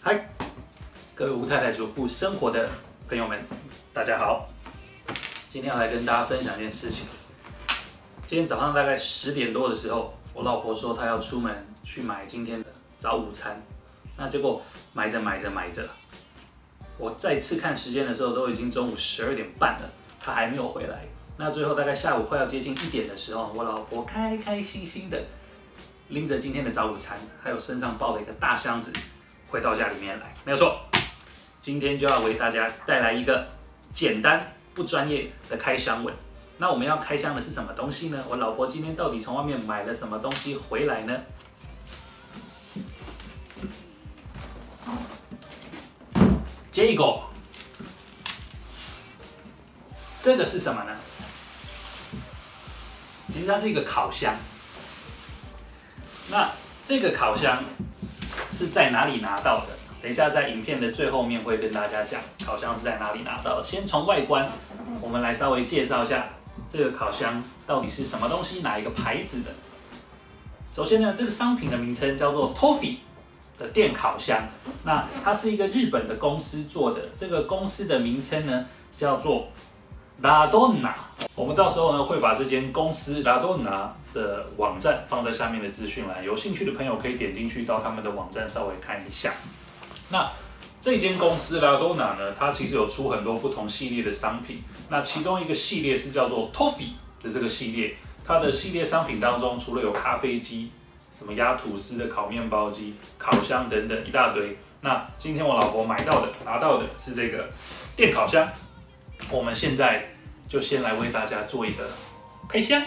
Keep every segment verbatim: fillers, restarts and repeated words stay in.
嗨，各位吴太太主妇生活的朋友们，大家好。今天要来跟大家分享一件事情。今天早上大概十点多的时候，我老婆说她要出门去买今天的早午餐。那结果买着买着买着，我再次看时间的时候，都已经中午十二点半了，她还没有回来。那最后大概下午快要接近一点的时候，我老婆开开心心的拎着今天的早午餐，还有身上抱了一个大箱子，回到家里面来。没有错，今天就要为大家带来一个简单不专业的开箱文。那我们要开箱的是什么东西呢？我老婆今天到底从外面买了什么东西回来呢？这个，这个是什么呢？其实它是一个烤箱。那这个烤箱是在哪里拿到的？等一下在影片的最后面会跟大家讲烤箱是在哪里拿到的。先从外观，我们来稍微介绍一下这个烤箱到底是什么东西，哪一个牌子的。首先呢，这个商品的名称叫做 Toffee 的电烤箱。那它是一个日本的公司做的，这个公司的名称呢叫做 Ladonna。我们到时候呢会把这间公司 Ladonna 的网站放在下面的资讯栏，有兴趣的朋友可以点进去到他们的网站稍微看一下。那这间公司 Ladonna 呢，它其实有出很多不同系列的商品。那其中一个系列是叫做 Toffee 的这个系列，它的系列商品当中除了有咖啡机、什么压吐司的烤面包机、烤箱等等一大堆。那今天我老婆买到的、拿到的是这个电烤箱。我们现在就先来为大家做一个开箱。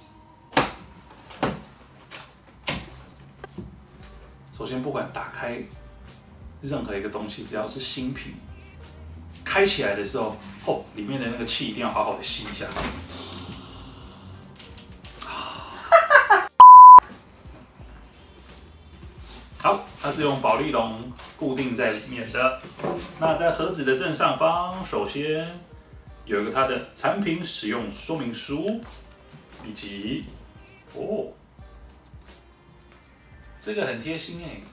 首先，不管打开任何一个东西，只要是新品，开起来的时候，哦，里面的那个气一定要好好的吸一下。好，它是用保丽龙固定在里面的。那在盒子的正上方，首先有一个它的产品使用说明书，以及哦，这个很贴心哎。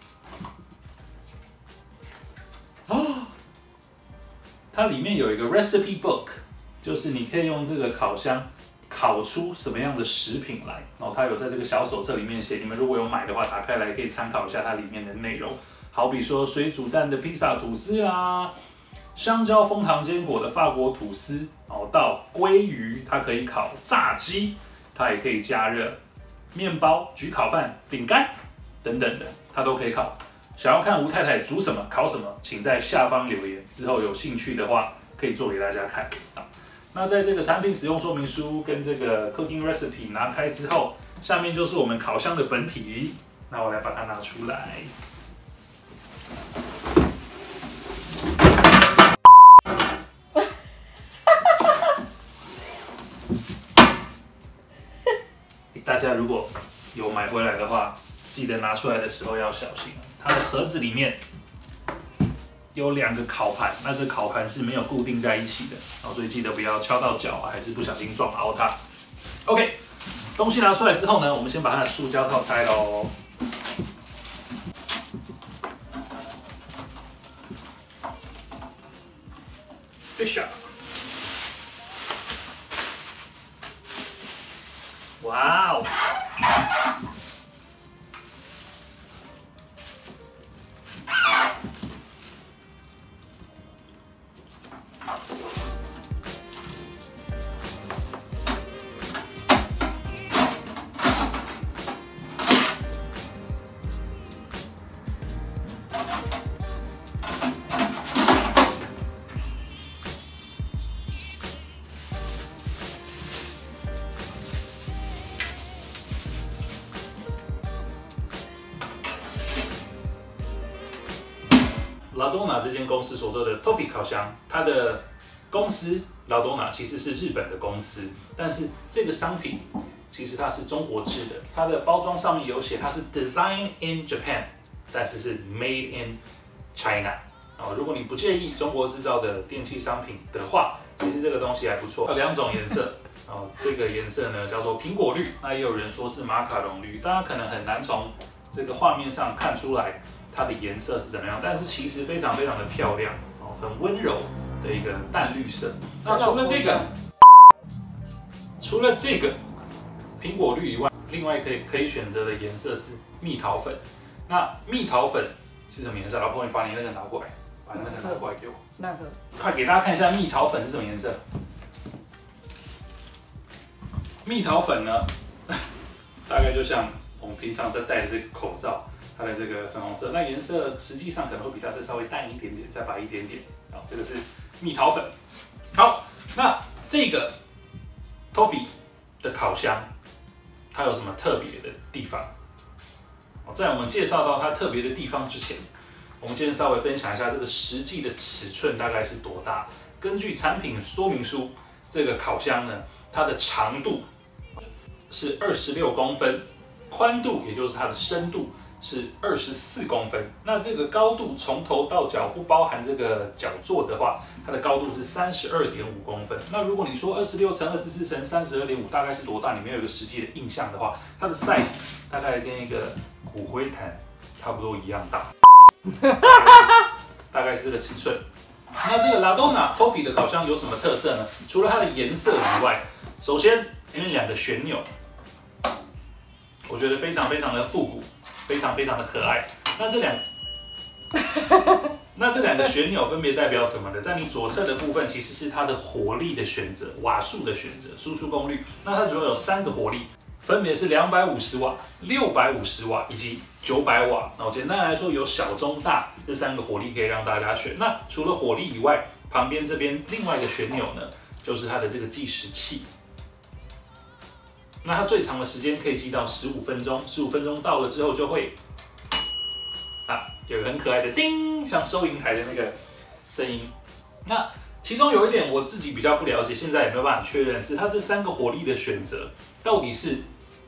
哦，它里面有一个 recipe book， 就是你可以用这个烤箱烤出什么样的食品来。然后它有在这个小手册里面写，你们如果有买的话，打开来可以参考一下它里面的内容。好比说水煮蛋的披萨吐司啦，香蕉枫糖坚果的法国吐司，哦，到鲑鱼它可以烤炸鸡，它也可以加热面包、焗烤饭、饼干等等的，它都可以烤。想要看吴太太煮什么、烤什么，请在下方留言。之后有兴趣的话，可以做给大家看。那在这个产品使用说明书跟这个 cooking recipe 拿开之后，下面就是我们烤箱的本体。那我来把它拿出来。大家如果有买回来的话，记得拿出来的时候要小心。它的盒子里面有两个烤盘，那这烤盘是没有固定在一起的，所以记得不要敲到脚啊，还是不小心撞凹它。OK， 东西拿出来之后呢，我们先把它的塑胶套拆喽。哎呀，哇哦！Ladonna 这间公司所做的 Toffee 烤箱，它的公司 Ladonna 其实是日本的公司，但是这个商品其实它是中国制的，它的包装上面有写它是 Design in Japan， 但是是 Made in China。哦，如果你不介意中国制造的电器商品的话，其实这个东西还不错。有两种颜色，哦，这个颜色呢叫做苹果绿，那也有人说是马卡龙绿，大家可能很难从这个画面上看出来它的颜色是怎么样，但是其实非常非常的漂亮哦，很温柔的一个淡绿色。那除了这个，除了这个苹果绿以外，另外可以可以选择的颜色是蜜桃粉。那蜜桃粉是什么颜色？老婆，你把你那个拿过来，把那个拿过来给我。 那个？ 快给大家看一下蜜桃粉是什么颜色。蜜桃粉呢，大概就像我们平常在戴的这个口罩，它的这个粉红色，那颜色实际上可能会比它再稍微淡一点点，再白一点点。好，这个是蜜桃粉。好，那这个 Toffee 的烤箱，它有什么特别的地方？在我们介绍到它特别的地方之前，我们今天稍微分享一下这个实际的尺寸大概是多大。根据产品说明书，这个烤箱呢，它的长度是二十六公分，宽度也就是它的深度是二十四公分。那这个高度从头到脚不包含这个脚座的话，它的高度是三十二点五公分。那如果你说二十六乘二十四乘三十二点五大概是多大，你没有一个实际的印象的话，它的 size 大概跟一个骨灰坛差不多一样大，大概是这个尺寸。那这个 Ladonna Toffee 的烤箱有什么特色呢？除了它的颜色以外，首先因为两个旋钮，我觉得非常非常的复古，非常非常的可爱。那这两，那这两个旋钮分别代表什么呢？在你左侧的部分其实是它的火力的选择，瓦数的选择，输出功率。那它主要有三个火力。分别是两百五十瓦、六百五十瓦以及九百瓦。那简单来说，有小、中、大这三个火力可以让大家选。那除了火力以外，旁边这边另外一个旋钮呢，就是它的这个计时器。那它最长的时间可以计到十五分钟，十五分钟到了之后就会啊，有个很可爱的叮，像收银台的那个声音。那其中有一点我自己比较不了解，现在也没有办法确认，是它这三个火力的选择到底是。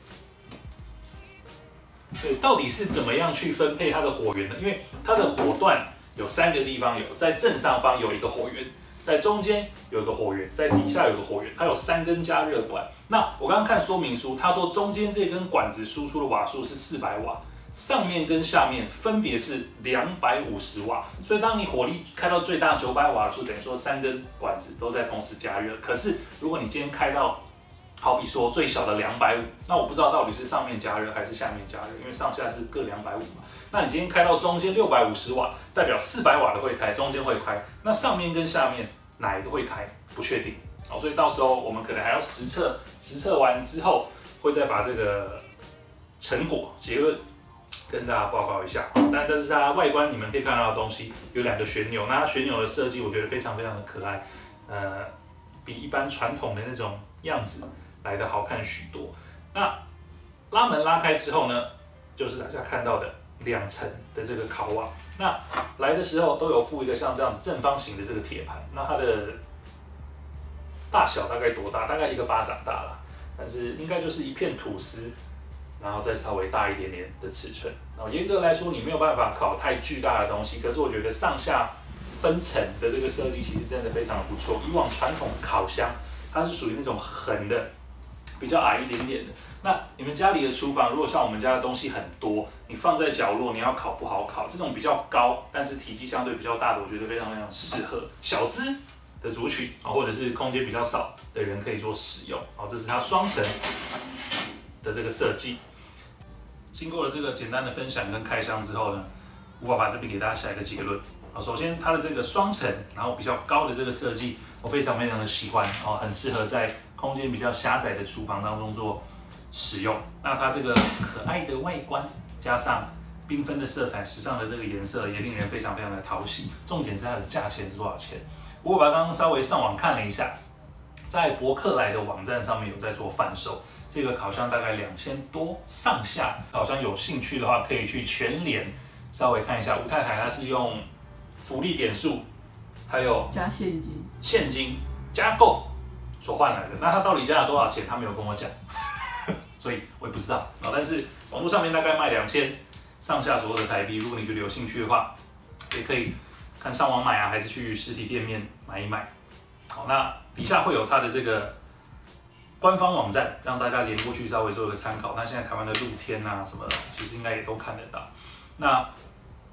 对，到底是怎么样去分配它的火源呢？因为它的火段有三个地方有，在正上方有一个火源，在中间有一个火源，在底下有个火源，它有三根加热管。那我刚刚看说明书，他说中间这根管子输出的瓦数是四百瓦，上面跟下面分别是两百五十瓦。所以当你火力开到最大九百瓦的时候，等于说三根管子都在同时加热。可是如果你今天开到好比说最小的两百五，那我不知道到底是上面加热还是下面加热，因为上下是各两百五嘛。那你今天开到中间六百五十瓦，代表四百瓦的会开，中间会开，那上面跟下面哪一个会开？不确定。好，所以到时候我们可能还要实测，实测完之后会再把这个成果结论跟大家报告一下。但这是它外观你们可以看到的东西，有两个旋钮，那它旋钮的设计我觉得非常非常的可爱，呃，比一般传统的那种样子来的好看许多。那拉门拉开之后呢，就是大家看到的两层的这个烤网。那来的时候都有附一个像这样子正方形的这个铁盘，那它的大小大概多大？大概一个巴掌大啦，但是应该就是一片吐司，然后再稍微大一点点的尺寸。然后严格来说，你没有办法烤太巨大的东西，可是我觉得上下分层的这个设计其实真的非常的不错。以往传统烤箱它是属于那种横的，比较矮一点点的。那你们家里的厨房，如果像我们家的东西很多，你放在角落，你要烤不好烤。这种比较高，但是体积相对比较大的，我觉得非常非常适合小资的族群啊，或者是空间比较少的人可以做使用。好，这是它双层的这个设计。经过了这个简单的分享跟开箱之后呢，吴爸爸这边给大家下一个结论。啊，首先它的这个双层，然后比较高的这个设计，我非常非常的喜欢哦，很适合在空间比较狭窄的厨房当中做使用。那它这个可爱的外观，加上缤纷的色彩、时尚的这个颜色，也令人非常非常的讨喜。重点是它的价钱是多少钱？我把刚刚稍微上网看了一下，在博客来的网站上面有在做贩售，这个烤箱大概两千多上下。烤箱有兴趣的话，可以去全联稍微看一下。吴太太她是用福利点数，还有加现金， 现金加购所换来的。那它到底加了多少钱？他没有跟我讲，所以我也不知道啊。但是网络上面大概卖两千上下左右的台币。如果你觉得有兴趣的话，也可以看上网买啊，还是去实体店面买一买。好，那底下会有它的这个官方网站，让大家连过去稍微做一个参考。那现在台湾的露天啊什么的，其实应该也都看得到。那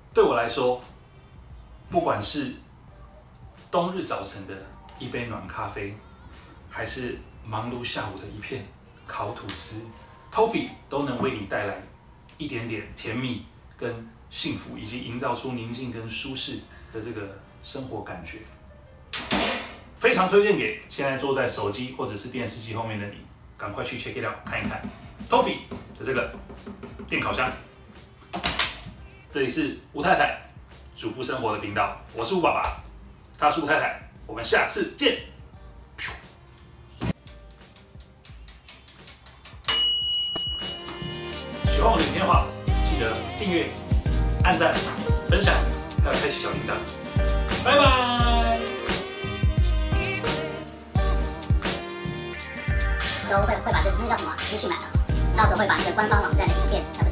对我来说，不管是冬日早晨的一杯暖咖啡，还是忙碌下午的一片烤吐司 ，Toffee 都能为你带来一点点甜蜜跟幸福，以及营造出宁静跟舒适的这个生活感觉。非常推荐给现在坐在手机或者是电视机后面的你，赶快去 check it out 看一看 Toffee 的这个电烤箱。这里是吴太太主妇生活的频道，我是吴爸爸，她是吴太太，我们下次见。喜欢我的影片的话，记得订阅、按赞、分享，还有开启小铃铛。拜拜。都会会把这个那叫什么资讯栏，到时候会把那个官方网站的影片。